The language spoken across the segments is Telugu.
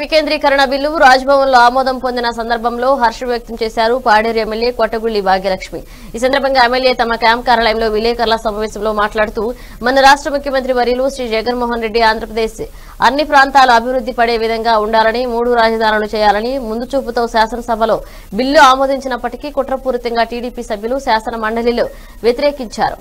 వికేంద్రీకరణ బిల్లు రాజ్భవన్లో ఆమోదం పొందిన సందర్భంలో హర్షం వ్యక్తం చేశారు పాడేరు ఎమ్మెల్యే కొట్టగుళ్లి భాగ్యలక్ష్మి। ఈ సందర్భంగా ఎమ్మెల్యే తమ క్యాంప్ కార్యాలయంలో విలేకరుల సమావేశంలో మాట్లాడుతూ మన రాష్ట్ర ముఖ్యమంత్రి వర్యులు శ్రీ జగన్మోహన్ రెడ్డి ఆంధ్రప్రదేశ్ అన్ని ప్రాంతాలు అభివృద్ధి పడే విధంగా ఉండాలని 3 రాజధానులు చేయాలని ముందు చూపుతో శాసనసభలో బిల్లు ఆమోదించినప్పటికీ కుట్రపూరితంగా టీడీపీ సభ్యులు శాసన మండలిలో వ్యతిరేకించారు।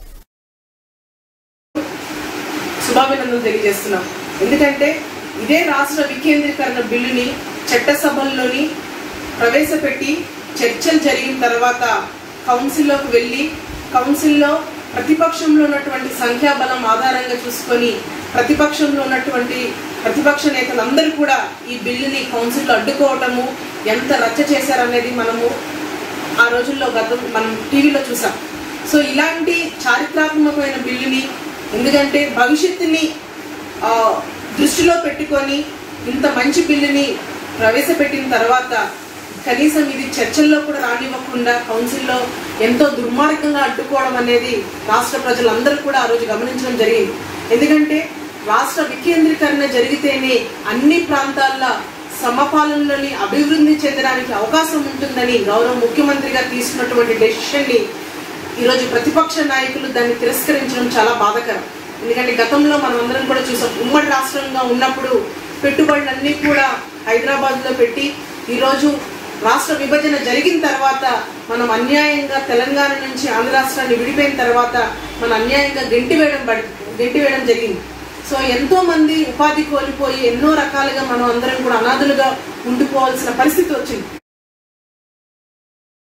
శుభాభినందనలు తెలియజేస్తున్నాం। ఎందుకంటే ఇదే రాష్ట్ర వికేంద్రీకరణ బిల్లుని చట్టసభల్లోని ప్రవేశపెట్టి చర్చలు జరిగిన తర్వాత కౌన్సిల్లోకి వెళ్ళి కౌన్సిల్లో ప్రతిపక్షంలో ఉన్నటువంటి సంఖ్యాబలం ఆధారంగా చూసుకొని ప్రతిపక్షంలో ఉన్నటువంటి ప్రతిపక్ష నేతలందరూ కూడా ఈ బిల్లుని కౌన్సిల్లో అడ్డుకోవటము ఎంత రచ్చ చేశారనేది మనము ఆ రోజుల్లో మనం టీవీలో చూసాం। సో ఇలాంటి చారిత్రాత్మకమైన బిల్లుని ఎందుకంటే భవిష్యత్తుని దృష్టిలో పెట్టుకొని ఇంత మంచి బిల్లుని ప్రవేశపెట్టిన తర్వాత కనీసం ఇది చర్చల్లో కూడా రానివ్వకుండా కౌన్సిల్లో ఎంతో దుర్మార్గంగా అడ్డుకోవడం అనేది రాష్ట్ర ప్రజలందరూ కూడా ఆ రోజు గమనించడం జరిగింది। ఎందుకంటే రాష్ట్ర వికేంద్రీకరణ జరిగితేనే అన్ని ప్రాంతాల్లో సమపాలనలోని అభివృద్ధి చెందడానికి అవకాశం ఉంటుందని గౌరవ ముఖ్యమంత్రిగా తీసుకున్నటువంటి డెసిషన్ని ఈరోజు ప్రతిపక్ష నాయకులు దాన్ని తిరస్కరించడం చాలా బాధాకరం। ఎందుకంటే గతంలో మనం అందరం కూడా చూసాం, ఉమ్మడి రాష్ట్రంగా ఉన్నప్పుడు పెట్టుబడులన్నీ కూడా హైదరాబాద్లో పెట్టి ఈరోజు రాష్ట్ర విభజన జరిగిన తర్వాత మనం అన్యాయంగా తెలంగాణ నుంచి ఆంధ్ర రాష్ట్రాన్ని విడిపోయిన తర్వాత మన అన్యాయంగా గెంటివేయడం జరిగింది। సో ఎంతో మంది ఉపాధి కోల్పోయి ఎన్నో రకాలుగా మనం అందరం కూడా అనాథులుగా ఉండిపోవాల్సిన పరిస్థితి వచ్చింది।